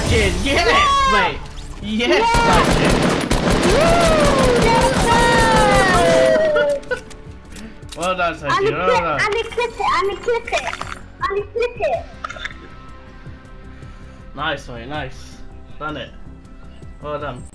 Sachin! Yes, mate! Yes, Sachin! Well done, Sachin. Well done. And clip it. Nice, mate. Nice. Done it. Well done.